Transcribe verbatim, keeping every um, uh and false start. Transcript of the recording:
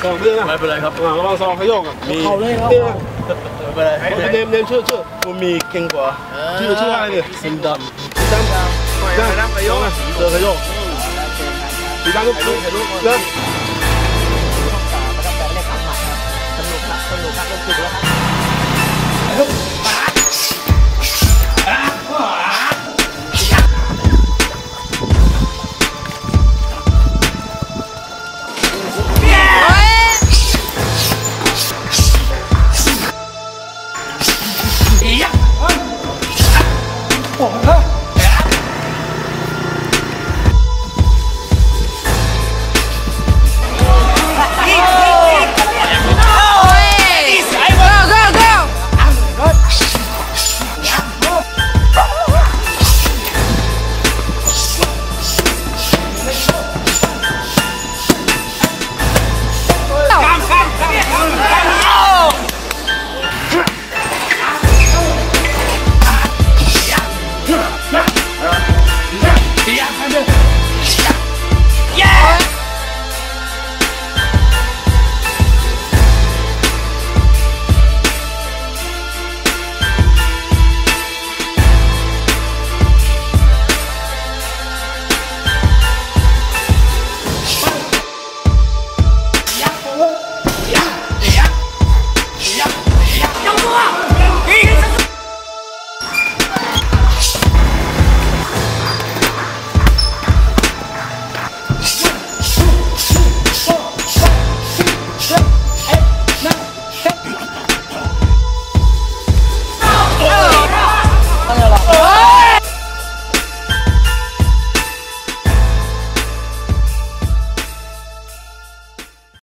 สองเรื่องนะไม่เป็นไรครับระวังซองขยกอ่ะมีเขาเลยครับไม่เป็นไรเนมเนมชื่อชื่อกูมีเก่งกว่าชื่อชื่ออะไรเนี่ยซิมดำสีดำนะขยกเจอขยกสีดำก็คือนะสนุกครับสนุกครับสนุกครับ